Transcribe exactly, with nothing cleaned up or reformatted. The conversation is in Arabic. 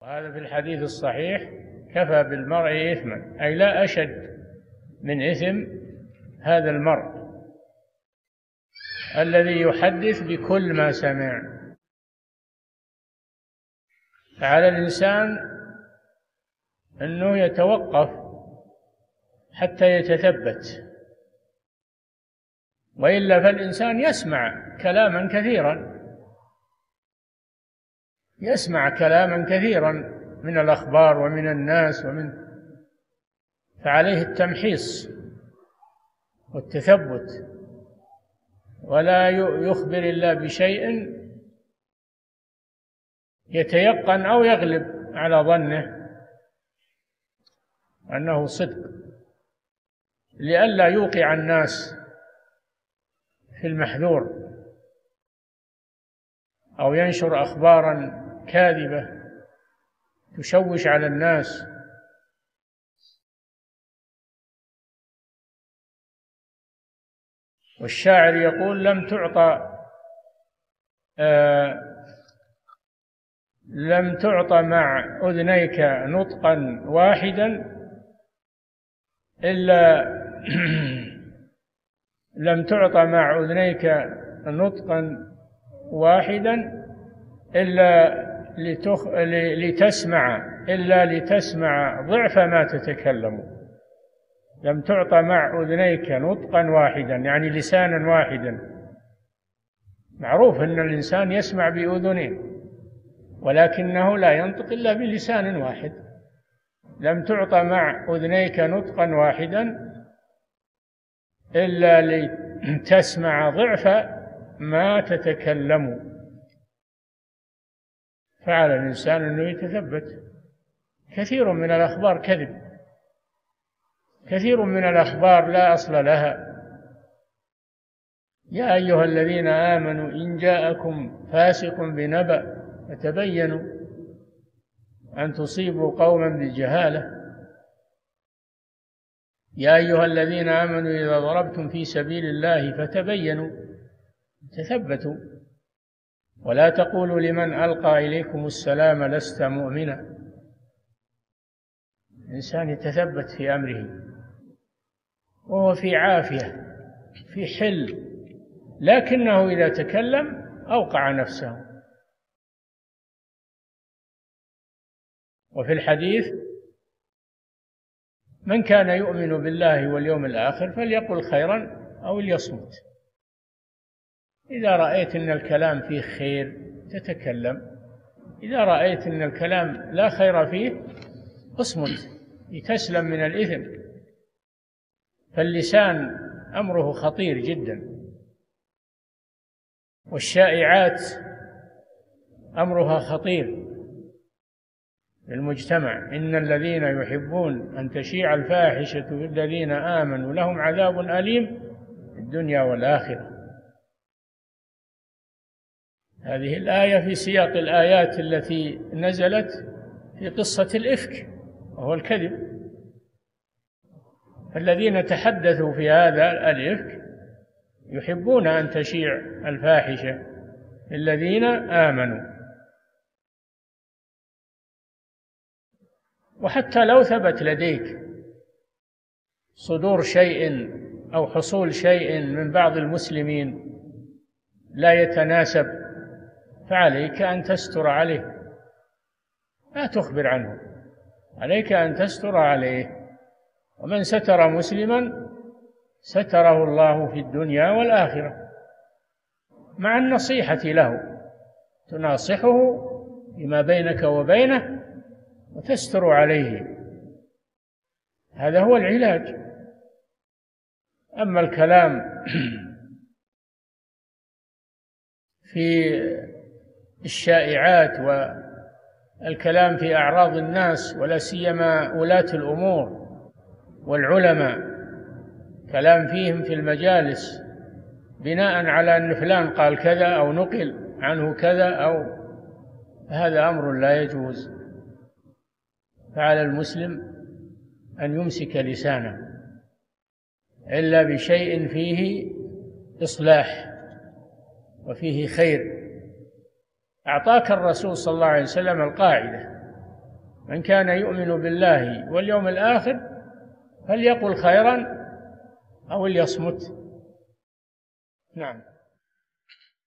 وهذا في الحديث الصحيح: كفى بالمرء إثما، أي لا أشد من إثم هذا المرء الذي يحدث بكل ما سمع. فعلى الإنسان أنه يتوقف حتى يتثبت، وإلا فالإنسان يسمع كلاما كثيرا يسمع كلاما كثيرا من الأخبار ومن الناس ومن فعليه التمحيص والتثبت، ولا يخبر إلا بشيء يتيقن أو يغلب على ظنه أنه صدق، لئلا يوقع الناس في المحذور أو ينشر أخبارا كاذبة تشوش على الناس. والشاعر يقول: لم تعطى آه لم تعطى مع أذنيك نطقا واحدا إلا لم تعطى مع أذنيك نطقا واحدا إلا لتخ... لتسمع إلا لتسمع ضعف ما تتكلم. لم تعطى مع أذنيك نطقا واحدا، يعني لسانا واحدا. معروف أن الإنسان يسمع بأذنين، ولكنه لا ينطق إلا بلسان واحد. لم تعطى مع أذنيك نطقا واحدا إلا لتسمع ضعف ما تتكلم. فعلى الإنسان أنه يتثبت. كثير من الأخبار كذب، كثير من الأخبار لا أصل لها. يا أيها الذين آمنوا إن جاءكم فاسق بنبأ فتبينوا أن تصيبوا قوما بجهالة. يا أيها الذين آمنوا إذا ضربتم في سبيل الله فتبينوا، تثبتوا، ولا تقولوا لمن ألقى إليكم السلام لست مؤمنا. الإنسان يتثبت في أمره وهو في عافية في حل، لكنه إذا تكلم أوقع نفسه. وفي الحديث: من كان يؤمن بالله واليوم الآخر فليقل خيرا أو ليصمت. إذا رأيت أن الكلام فيه خير تتكلم، إذا رأيت أن الكلام لا خير فيه اصمت لتسلم من الإثم. فاللسان أمره خطير جدا، والشائعات أمرها خطير في المجتمع. إن الذين يحبون أن تشيع الفاحشة في الذين آمنوا لهم عذاب أليم في الدنيا والآخرة. هذه الآية في سياق الآيات التي نزلت في قصة الإفك وهو الكذب. الذين تحدثوا في هذا الإفك يحبون أن تشيع الفاحشة الذين آمنوا. وحتى لو ثبت لديك صدور شيء أو حصول شيء من بعض المسلمين لا يتناسب، فعليك أن تستر عليه، لا تخبر عنه، عليك أن تستر عليه. ومن ستر مسلما ستره الله في الدنيا والآخرة، مع النصيحة له، تناصحه بما بينك وبينه وتستر عليه. هذا هو العلاج. أما الكلام في الشائعات والكلام في أعراض الناس ولا سيما ولاة الأمور والعلماء، كلام فيهم في المجالس بناء على أن فلان قال كذا أو نقل عنه كذا، أو هذا أمر لا يجوز. فعلى المسلم أن يمسك لسانه إلا بشيء فيه إصلاح وفيه خير. أعطاك الرسول صلى الله عليه وسلم القاعدة: من كان يؤمن بالله واليوم الآخر فليقل خيرا أو ليصمت. نعم.